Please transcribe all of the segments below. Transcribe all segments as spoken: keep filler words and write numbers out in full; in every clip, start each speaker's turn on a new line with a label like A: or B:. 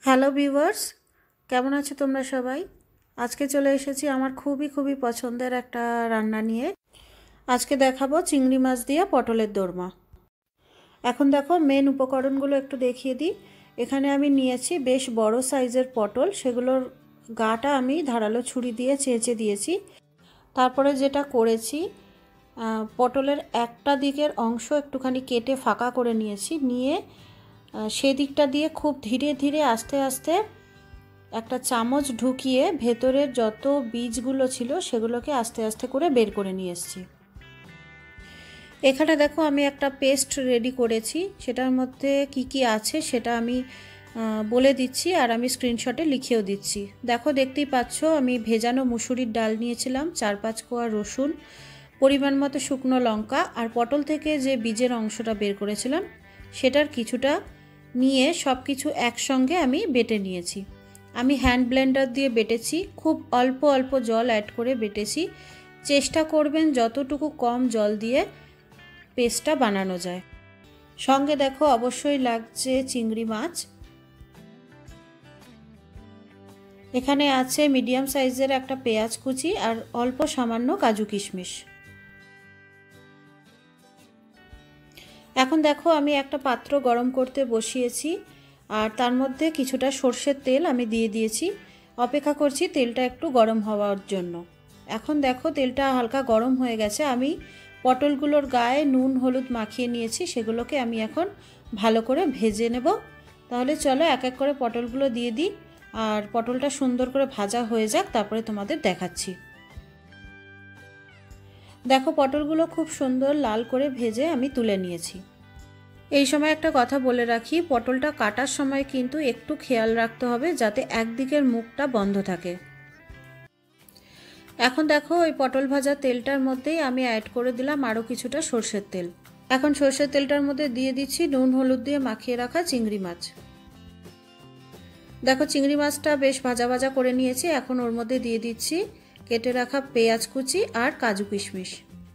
A: Hello viewers, কেমন আছো তোমরা সবাই? আজকে চলে এসেছি আমার খুবই খুবই পছন্দের একটা রান্না নিয়ে। আজকে দেখাবো চিংড়ি মাছ দিয়ে পটলের দোরমা। এখন দেখো মেন উপকরণগুলো একটু দেখিয়ে দিই। এখানে আমি নিয়েছি বেশ বড় সাইজের পটল, সেগুলোর গাটা আমি ধারালো ছুরি দিয়ে চেঁচে দিয়েছি। তারপরে যেটা করেছি, পটলের একটা দিকের অংশ একটুখানি কেটে ফাঁকা করে নিয়েছি, নিয়ে সেদিকটা দিয়ে খুব ধীরে ধীরে আস্তে আস্তে একটা চামচ ঢুকিয়ে ভেতরের যত বীজগুলো ছিল সেগুলোকে আস্তে আস্তে করে বের করে নিয়ে এসেছি। এখানে দেখো আমি একটা পেস্ট রেডি করেছি, সেটার মধ্যে কি কি আছে সেটা আমি বলে দিচ্ছি আর আমি স্ক্রিনশটে লিখেও দিচ্ছি। দেখো দেখতেই পাচ্ছ, আমি ভেজানো মুসুরির ডাল নিয়েছিলাম, চার পাঁচ কোয়া রসুন, পরিমাণ মতো শুকনো লঙ্কা, আর পটল থেকে যে বীজের অংশটা বের করেছিলাম সেটার কিছুটা নিয়ে সব কিছু একসঙ্গে আমি বেটে নিয়েছি। আমি হ্যান্ড ব্লেন্ডার দিয়ে বেটেছি, খুব অল্প অল্প জল অ্যাড করে বেটেছি। চেষ্টা করবেন যতটুকু কম জল দিয়ে পেস্টটা বানানো যায়। সঙ্গে দেখো অবশ্যই লাগছে চিংড়ি মাছ। এখানে আছে মিডিয়াম সাইজের একটা পেঁয়াজ কুচি আর অল্প সামান্য কাজু কিশমিশ। এখন দেখো আমি একটা পাত্র গরম করতে বসিয়েছি আর তার মধ্যে কিছুটা সর্ষের তেল আমি দিয়ে দিয়েছি। অপেক্ষা করছি তেলটা একটু গরম হওয়ার জন্য। এখন দেখো তেলটা হালকা গরম হয়ে গেছে। আমি পটলগুলোর গায়ে নুন হলুদ মাখিয়ে নিয়েছি, সেগুলোকে আমি এখন ভালো করে ভেজে নেব। তাহলে চলো এক এক করে পটলগুলো দিয়ে দিই, আর পটলটা সুন্দর করে ভাজা হয়ে যাক, তারপরে তোমাদের দেখাচ্ছি। দেখো পটলগুলো খুব সুন্দর লাল করে ভেজে আমি তুলে নিয়েছি। এই সময় একটা কথা বলে রাখি, পটলটা কাটার সময় কিন্তু একটু খেয়াল রাখতে হবে যাতে একদিকের মুখটা বন্ধ থাকে। এখন দেখো ওই পটল ভাজা তেলটার মধ্যেই আমি অ্যাড করে দিলাম আরও কিছুটা সর্ষের তেল। এখন সর্ষের তেলটার মধ্যে দিয়ে দিচ্ছি নুন হলুদ দিয়ে মাখিয়ে রাখা চিংড়ি মাছ। দেখো চিংড়ি মাছটা বেশ ভাজা ভাজা করে নিয়েছি। এখন ওর মধ্যে দিয়ে দিচ্ছি কেটে রাখা পেঁয়াজ কুচি আর কাজু কিশমিশ।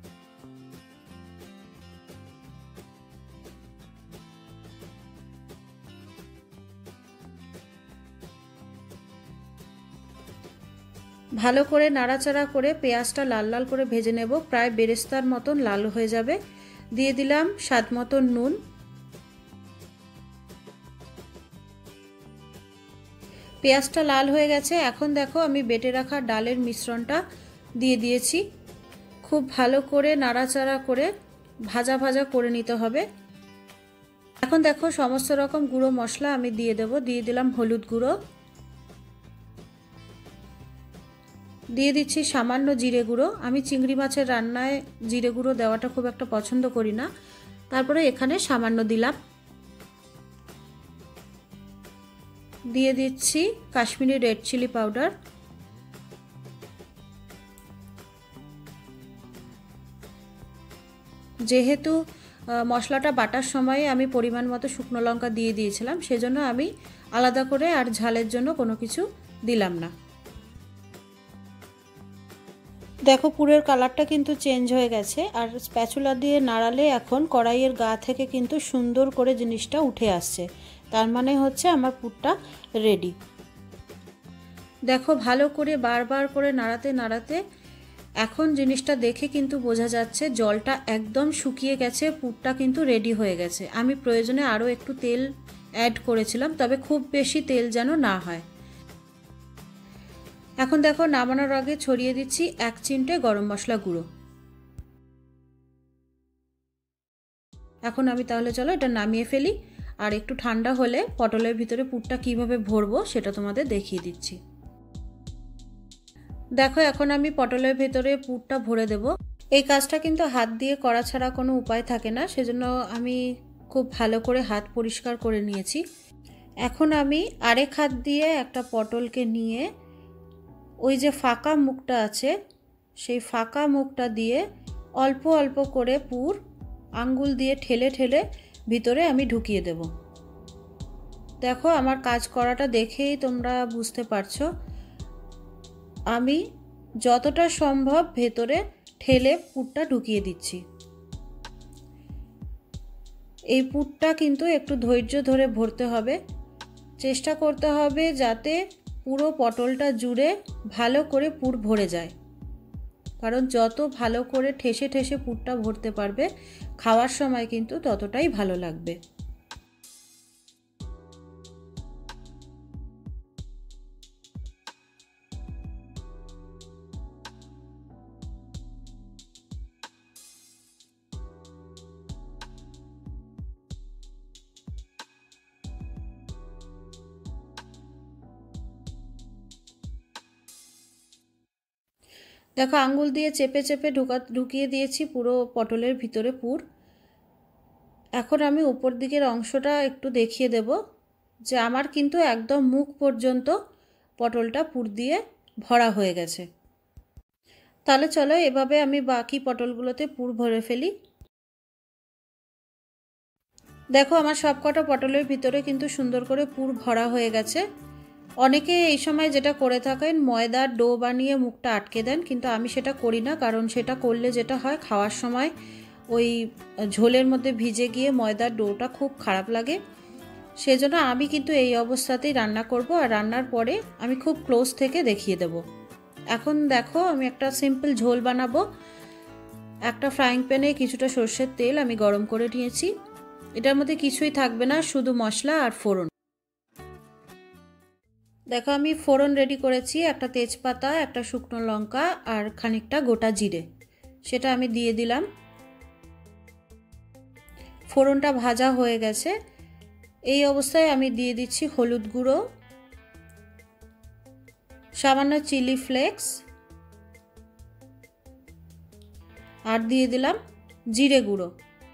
A: ভালো করে নাড়াচাড়া করে পেঁয়াজটা লাল লাল করে ভেজে নেব, প্রায় বেরেস্তার মতন লাল হয়ে যাবে। দিয়ে দিলাম স্বাদ মতন নুন। পেঁয়াজটা লাল হয়ে গেছে। এখন দেখো আমি বেটে রাখা ডালের মিশ্রণটা দিয়ে দিয়েছি। খুব ভালো করে নাড়াচাড়া করে ভাজা ভাজা করে নিতে হবে। এখন দেখো সমস্ত রকম গুঁড়ো মশলা আমি দিয়ে দেব। দিয়ে দিলাম হলুদ গুঁড়ো, দিয়ে দিচ্ছি সামান্য জিরে গুঁড়ো। আমি চিংড়ি মাছের রান্নায় জিরে গুঁড়ো দেওয়াটা খুব একটা পছন্দ করি না, তারপরে এখানে সামান্য দিলাম। দিয়ে দিচ্ছি কাশ্মীরি রেড চিলি পাউডার। যেহেতু মশলাটা বাটার সময় আমি পরিমাণ মতো শুকনো লঙ্কা দিয়ে দিয়েছিলাম, সেজন্য আমি আলাদা করে আর ঝালের জন্য কোনো কিছু দিলাম না। দেখো পুরের কালারটা কিন্তু চেঞ্জ হয়ে গেছে, আর স্প্যাচুলা দিয়ে নাড়ালে এখন কড়াইয়ের গা থেকে কিন্তু সুন্দর করে জিনিসটা উঠে আসছে। তার মানে হচ্ছে আমার পুরটা রেডি। দেখো ভালো করে বারবার করে নাড়াতে নাড়াতে এখন জিনিসটা দেখে কিন্তু বোঝা যাচ্ছে জলটা একদম শুকিয়ে গেছে, পুরটা কিন্তু রেডি হয়ে গেছে। আমি প্রয়োজনে আরও একটু তেল অ্যাড করেছিলাম, তবে খুব বেশি তেল যেন না হয়। এখন দেখো নামানোর আগে ছড়িয়ে দিচ্ছি এক চিমটে গরম মশলা গুঁড়ো। এখন আমি তাহলে চলো এটা নামিয়ে ফেলি, আর একটু ঠান্ডা হলে পটলের ভিতরে পুরটা কিভাবে ভরবো সেটা তোমাদের দেখিয়ে দিচ্ছি। দেখো এখন আমি পটলের ভেতরে পুরটা ভরে দেব। এই কাজটা কিন্তু হাত দিয়ে করা ছাড়া কোনো উপায় থাকে না, সেজন্য আমি খুব ভালো করে হাত পরিষ্কার করে নিয়েছি। এখন আমি আরেক হাত দিয়ে একটা পটলকে নিয়ে ওই যে ফাঁকা মুখটা আছে সেই ফাঁকা মুখটা দিয়ে অল্প অল্প করে পুর আঙ্গুল দিয়ে ঠেলে ঠেলে ভিতরে আমি ঢুকিয়ে দেব। দেখো আমার কাজ করাটা দেখেই তোমরা বুঝতে পারছো, আমি যতটা সম্ভব ভেতরে ঠেলে পুরটা ঢুকিয়ে দিচ্ছি। এই পুরটা কিন্তু একটু ধৈর্য ধরে ভরতে হবে। চেষ্টা করতে হবে যাতে পুরো পটলটা জুড়ে ভালো করে পুর ভরে যায়, কারণ যত ভালো করে ঠেসে ঠেসে পুরটা ভরতে পারবে খাওয়ার সময় কিন্তু ততটাই ভালো লাগবে। দেখো আঙ্গুল দিয়ে চেপে চেপে ঢুকা ঢুকিয়ে দিয়েছি পুরো পটলের ভিতরে পুর। এখন আমি উপর দিকের অংশটা একটু দেখিয়ে দেব যে আমার কিন্তু একদম মুখ পর্যন্ত পটলটা পুর দিয়ে ভরা হয়ে গেছে। তাহলে চলো এভাবে আমি বাকি পটলগুলোতে পুর ভরে ফেলি। দেখো আমার সবকটা পটলের ভিতরে কিন্তু সুন্দর করে পুর ভরা হয়ে গেছে। অনেকে এই সময় যেটা করে থাকেন ময়দার ডো বানিয়ে মুখটা আটকে দেন, কিন্তু আমি সেটা করি না, কারণ সেটা করলে যেটা হয় খাওয়ার সময় ওই ঝোলের মধ্যে ভিজে গিয়ে ময়দার ডোটা খুব খারাপ লাগে। সেজন্য আমি কিন্তু এই অবস্থাতেই রান্না করব, আর রান্নার পরে আমি খুব ক্লোজ থেকে দেখিয়ে দেব। এখন দেখো আমি একটা সিম্পল ঝোল বানাবো। একটা ফ্রাইং প্যানে কিছুটা সর্ষের তেল আমি গরম করে নিয়েছি। এটার মধ্যে কিছুই থাকবে না, শুধু মশলা আর ফোড়ন। দেখো আমি ফোড়ন রেডি করেছি, একটা তেজপাতা, একটা শুকনো লঙ্কা আর খানিকটা গোটা জিরে, সেটা আমি দিয়ে দিলাম। ফোড়নটা ভাজা হয়ে গেছে। এই অবস্থায় আমি দিয়ে দিচ্ছি হলুদ গুঁড়ো, সামান্য চিলি ফ্লেক্স আর দিয়ে দিলাম জিরে গুঁড়ো।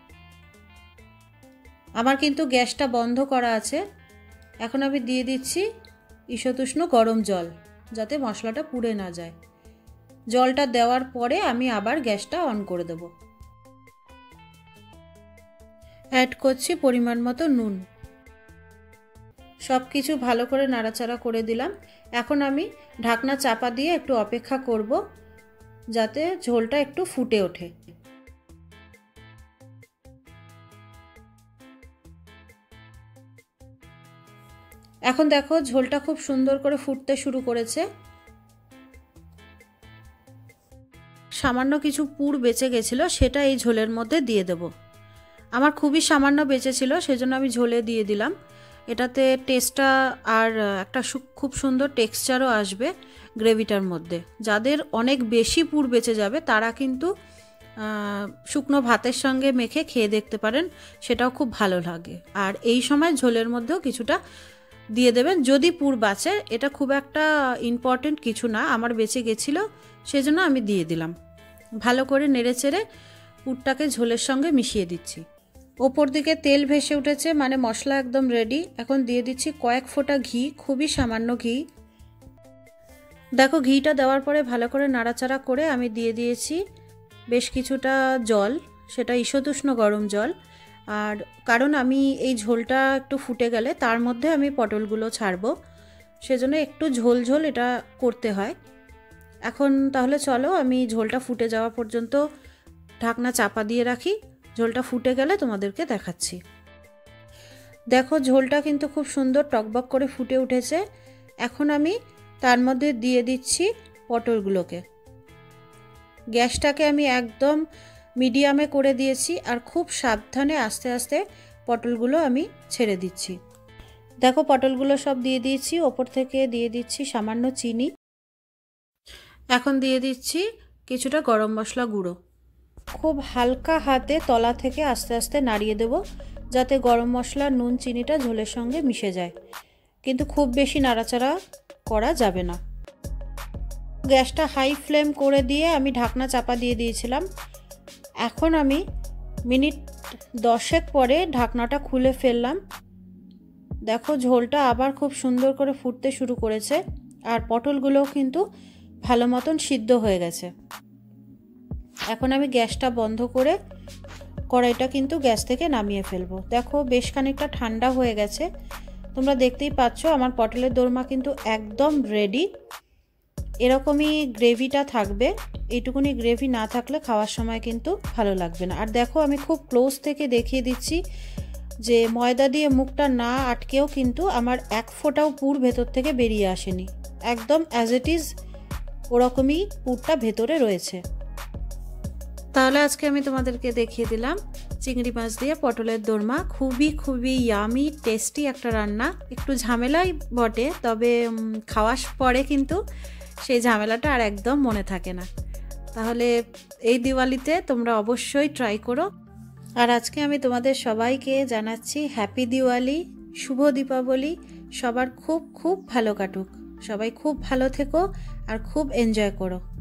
A: আমার কিন্তু গ্যাসটা বন্ধ করা আছে। এখন আমি দিয়ে দিচ্ছি ঈষদুষ্ণ গরম জল, যাতে মশলাটা পুড়ে না যায়। জলটা দেওয়ার পরে আমি আবার গ্যাসটা অন করে দেব। অ্যাড করছি পরিমাণ মতো নুন। সব কিছু ভালো করে নাড়াচাড়া করে দিলাম। এখন আমি ঢাকনা চাপা দিয়ে একটু অপেক্ষা করব যাতে ঝোলটা একটু ফুটে ওঠে। এখন দেখো ঝোলটা খুব সুন্দর করে ফুটতে শুরু করেছে। সামান্য কিছু পুর বেঁচে গেছিলো, সেটা এই ঝোলের মধ্যে দিয়ে দেব। আমার খুবই সামান্য বেঁচেছিল, সেজন্য আমি ঝোলে দিয়ে দিলাম। এটাতে টেস্টটা আর একটা খুব সুন্দর টেক্সচারও আসবে গ্রেভিটার মধ্যে। যাদের অনেক বেশি পুর বেঁচে যাবে তারা কিন্তু শুকনো ভাতের সঙ্গে মেখে খেয়ে দেখতে পারেন, সেটাও খুব ভালো লাগে। আর এই সময় ঝোলের মধ্যেও কিছুটা দিয়ে দেবেন যদি পুর বাঁচে। এটা খুব একটা ইম্পর্টেন্ট কিছু না, আমার বেঁচে গেছিলো সেজন্য আমি দিয়ে দিলাম। ভালো করে নেড়েচেড়ে পুরটাকে ঝোলের সঙ্গে মিশিয়ে দিচ্ছি। ওপর দিকে তেল ভেসে উঠেছে, মানে মশলা একদম রেডি। এখন দিয়ে দিচ্ছি কয়েক ফোঁটা ঘি, খুবই সামান্য ঘি। দেখো ঘিটা দেওয়ার পরে ভালো করে নাড়াচাড়া করে আমি দিয়ে দিয়েছি বেশ কিছুটা জল, সেটা ঈষদুষ্ণ গরম জল। আর কারণ আমি এই ঝোলটা একটু ফুটে গেলে তার মধ্যে আমি পটলগুলো ছাড়বো, সেজন্য একটু ঝোল ঝোল এটা করতে হয়। এখন তাহলে চলো আমি ঝোলটা ফুটে যাওয়া পর্যন্ত ঢাকনা চাপা দিয়ে রাখি। ঝোলটা ফুটে গেলে তোমাদেরকে দেখাচ্ছি। দেখো ঝোলটা কিন্তু খুব সুন্দর টকবক করে ফুটে উঠেছে। এখন আমি তার মধ্যে দিয়ে দিচ্ছি পটলগুলোকে। গ্যাসটাকে আমি একদম মিডিয়ামে করে দিয়েছি, আর খুব সাবধানে আস্তে আস্তে পটলগুলো আমি ছেড়ে দিচ্ছি। দেখো পটলগুলো সব দিয়ে দিয়েছি, ওপর থেকে দিয়ে দিচ্ছি সামান্য চিনি। এখন দিয়ে দিচ্ছি কিছুটা গরম মশলা গুঁড়ো। খুব হালকা হাতে তলা থেকে আস্তে আস্তে নাড়িয়ে দেব, যাতে গরম মশলা নুন চিনিটা ঝোলের সঙ্গে মিশে যায়, কিন্তু খুব বেশি নাড়াচাড়া করা যাবে না। গ্যাসটা হাই ফ্লেম করে দিয়ে আমি ঢাকনা চাপা দিয়ে দিয়েছিলাম। এখন আমি মিনিট দশেক পরে ঢাকনাটা খুলে ফেললাম। দেখো ঝোলটা আবার খুব সুন্দর করে ফুটতে শুরু করেছে, আর পটলগুলোও কিন্তু ভালো মতন সিদ্ধ হয়ে গেছে। এখন আমি গ্যাসটা বন্ধ করে কড়াইটা কিন্তু গ্যাস থেকে নামিয়ে ফেলবো। দেখো বেশ খানিকটা ঠান্ডা হয়ে গেছে, তোমরা দেখতেই পাচ্ছ আমার পটলের দোরমা কিন্তু একদম রেডি। এরকমই গ্রেভিটা থাকবে, এইটুকুনি গ্রেভি না থাকলে খাওয়ার সময় কিন্তু ভালো লাগবে না। আর দেখো আমি খুব ক্লোজ থেকে দেখিয়ে দিচ্ছি, যে ময়দা দিয়ে মুখটা না আটকেও কিন্তু আমার এক ফোঁটাও পুর ভেতর থেকে বেরিয়ে আসেনি, একদম অ্যাজ ইট ইজ ওরকমই পুরটা ভেতরে রয়েছে। তাহলে আজকে আমি তোমাদেরকে দেখিয়ে দিলাম চিংড়ি মাছ দিয়ে পটলের দোরমা। খুবই খুবই ইয়ামি টেস্টি একটা রান্না, একটু ঝামেলাই বটে, তবে খাওয়ার পরে কিন্তু সেই ঝামেলাটা আর একদম মনে থাকে না। তাহলে এই দিওয়ালিতে তোমরা অবশ্যই ট্রাই করো। আর আজকে আমি তোমাদের সবাইকে জানাচ্ছি হ্যাপি দিওয়ালি, শুভ দীপাবলি। সবার খুব খুব ভালো কাটুক, সবাই খুব ভালো থেকো আর খুব এনজয় করো।